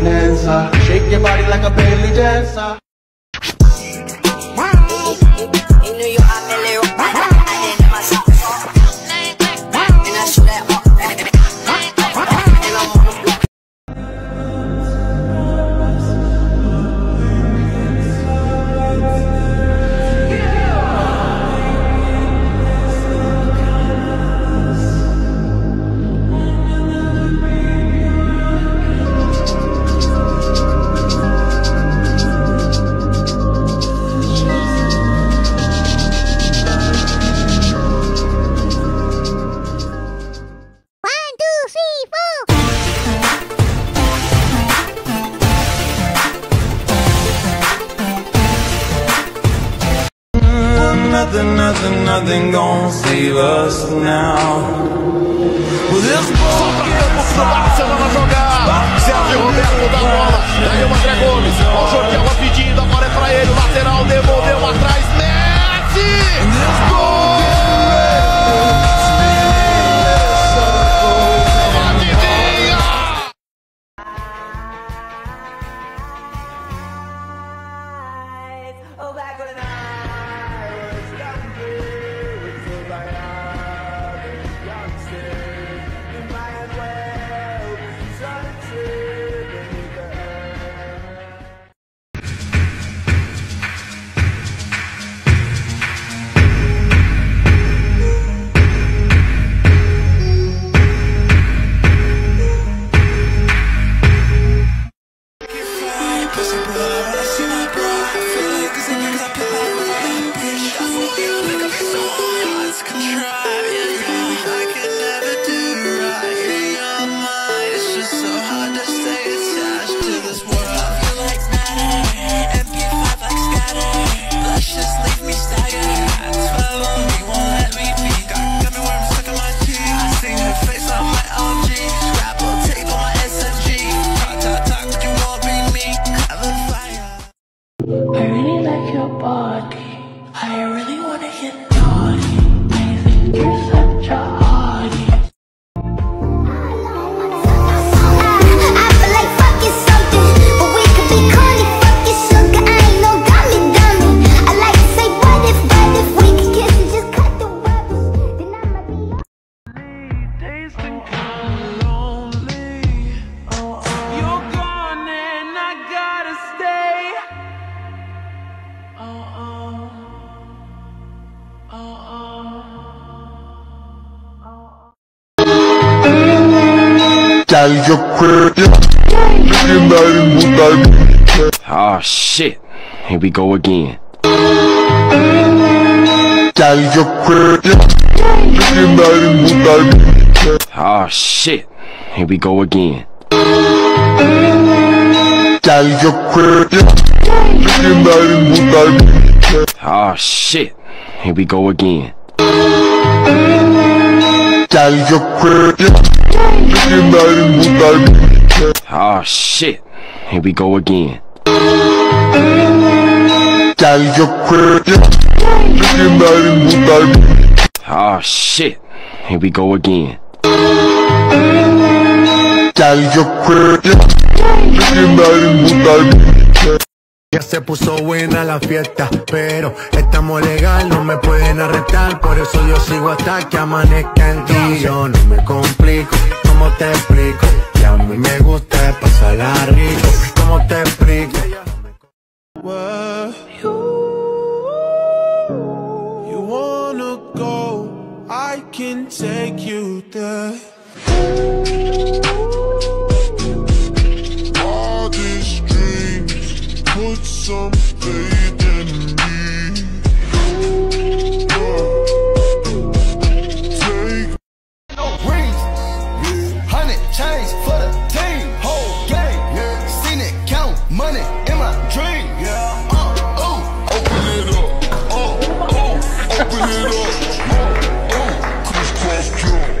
bonanza. Shake your body like a belly dancer. In New York, I'm in Leo. I did my song. And I shoot that up. And I'm on the block. Nothing gonna save us now. Well, this pro Barcelona jogar. Sérgio Roberto da bola. Daí o André Gomes. Ó, o Jorginho pedindo. Agora é pra ele. O lateral devolveu atrás. Messi! Gol! Oh shit, here we go again. Oh shit, here we go again. Oh shit, here we go again. Oh shit, here we go again. Oh shit, here we go again. Ya se puso buena la fiesta, pero estamos legal, no me pueden arrestar. Por eso yo sigo hasta que amanezca en ti. Yo no me complico, ¿cómo te explico? Que a mí me gusta pasarla rico. ¿Cómo te explico? you wanna go, I can take you there. All these dreams put some faith in me. Take Rings, 100 chains for the team. Whole game, seen it count money in my dream. open it up, open it up, crisscross kill.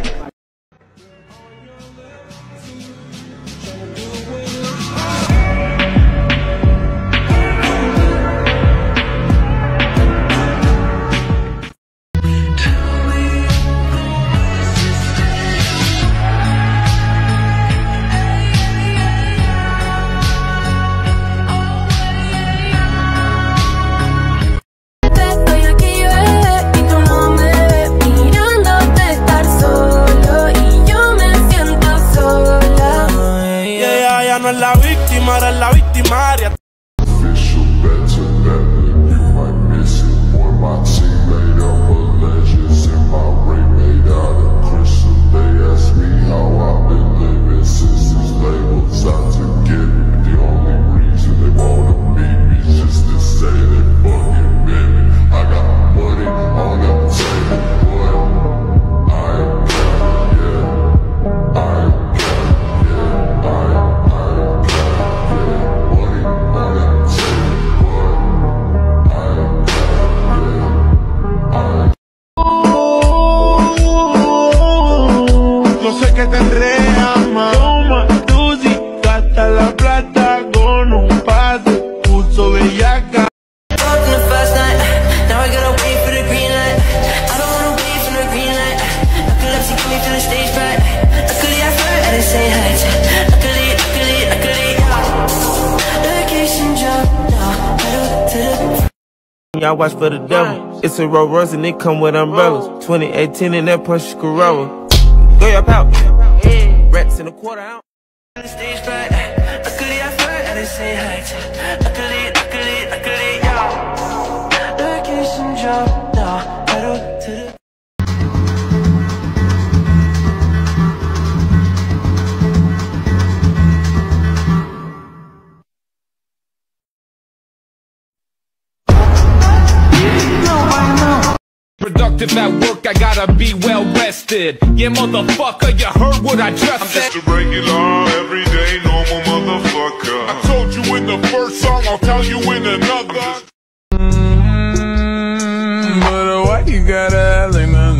es la víctima, eres la victimaria. Official better never, you might miss it. Boy, my team made up of legends and my ring made out of crystal. They ask me how I've been living since these labels out to get me. The only reason they wanna meet me is just to say they fucking with me. I got money on the table, but I ain't got it yet. I ain't got it yet. I ain't got it yet. Money on the table, but I ain't got it yet. No sé qué tendré, ama. Toma, Tusi, gasta la plata con un pase, puso bellaca. Fucked in the first night, now I gotta wait for the green light. I don't wanna wait for the green light. Epilepsy got me feeling stage fright. Luckily I flirt at the same height. Luckily, yeah. Location drop, now pedal to the. Y'all watch for the devil. It's a Rolls Royce and it come with umbrellas. 2018 in that Porsche Corolla. Go your pouch. Rats in a quarter ounce. Stage fright. Luckily I flirt at the same height. Luckily, yeah. Location drop, now pedal to the. Productive at work, I gotta be well rested. Yeah, motherfucker, you heard what I just said. Just a regular, everyday, normal motherfucker. I told you in the first song, I'll tell you in another. But why you gotta act like